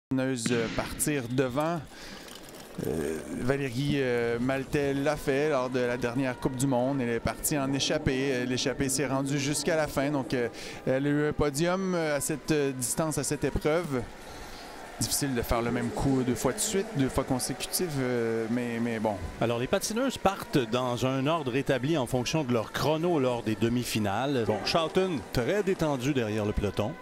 Partir devant. Valérie Maltais l'a fait lors de la dernière Coupe du Monde. Elle est partie en échappée. L'échappée s'est rendue jusqu'à la fin. Donc, elle a eu un podium à cette distance, à cette épreuve. Difficile de faire le même coup 2 fois de suite, 2 fois consécutives, mais bon. Alors, les patineuses partent dans un ordre établi en fonction de leur chrono lors des demi-finales. Bon, Schouten, très détendu derrière le peloton.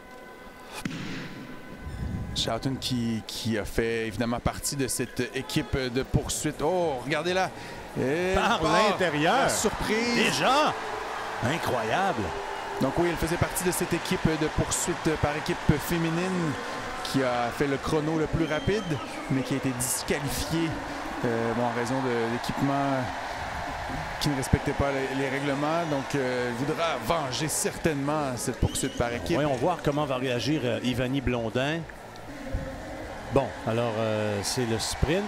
Schouten qui a fait évidemment partie de cette équipe de poursuite. Oh, regardez là! Par l'intérieur! Surprise! Déjà! Incroyable! Donc oui, elle faisait partie de cette équipe de poursuite par équipe féminine qui a fait le chrono le plus rapide, mais qui a été disqualifiée en raison de l'équipement qui ne respectait pas les règlements. Donc, il voudra venger certainement cette poursuite par équipe. Voyons voir comment va réagir Ivani Blondin. Bon, alors c'est le sprint.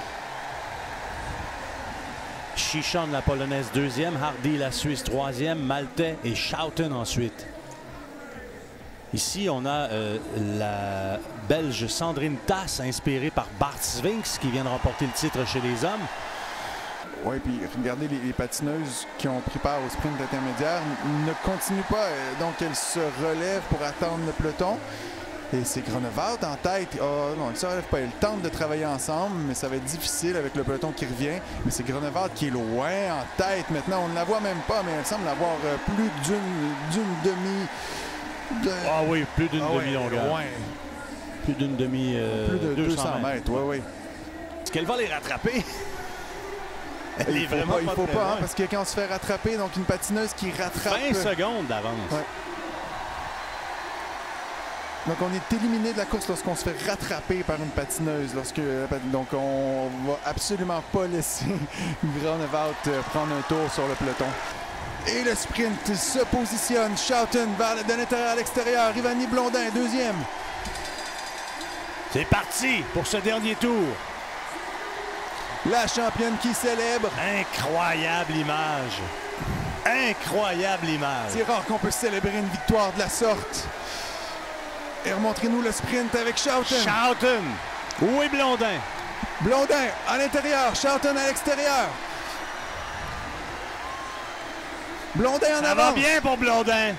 Chichon, la Polonaise, 2e. Hardy, la Suisse, 3e. Maltais et Schouten ensuite. Ici, on a la Belge Sandrine Tass, inspirée par Bart Swings, qui vient de remporter le titre chez les hommes. Oui, puis regardez les patineuses qui ont pris part au sprint intermédiaire ne continuent pas. Donc, elles se relèvent pour attendre le peloton. Et c'est Groenewoud en tête. Oh non, il ne se relève pas. Ils tentent de travailler ensemble, mais ça va être difficile avec le peloton qui revient. Mais c'est Groenewoud qui est loin en tête. Maintenant, on ne la voit même pas, mais elle semble avoir plus d'une demi... Ah oui, plus d'une demi-longueur. Loin. Plus d'une demi... plus de 200 mètres, oui. Est-ce qu'elle va les rattraper? Elle est vraiment il faut pas, parce que quand on se fait rattraper, donc une patineuse qui rattrape... 20 secondes d'avance. Ouais. Donc, on est éliminé de la course lorsqu'on se fait rattraper par une patineuse. Donc, on va absolument pas laisser Groenewoud prendre un tour sur le peloton. Et le sprint se positionne. Schouten de l'intérieur à l'extérieur. Ivani Blondin, 2e. C'est parti pour ce dernier tour. La championne qui célèbre. Incroyable image. Incroyable image. C'est rare qu'on peut célébrer une victoire de la sorte. Et remontrez-nous le sprint avec Schouten. Schouten. Où est Blondin? Blondin à l'intérieur. Schouten à l'extérieur. Blondin en avant. Ça va bien pour Blondin.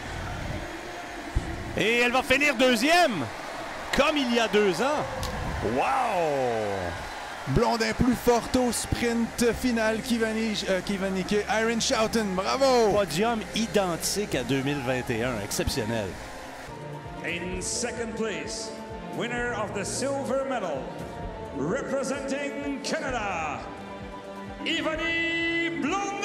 Et elle va finir 2e. Comme il y a 2 ans. Wow! Blondin plus forte au sprint final que Irene Schouten. Bravo! Podium identique à 2021. Exceptionnel. In second place, winner of the silver medal, representing Canada, Ivani Blondin.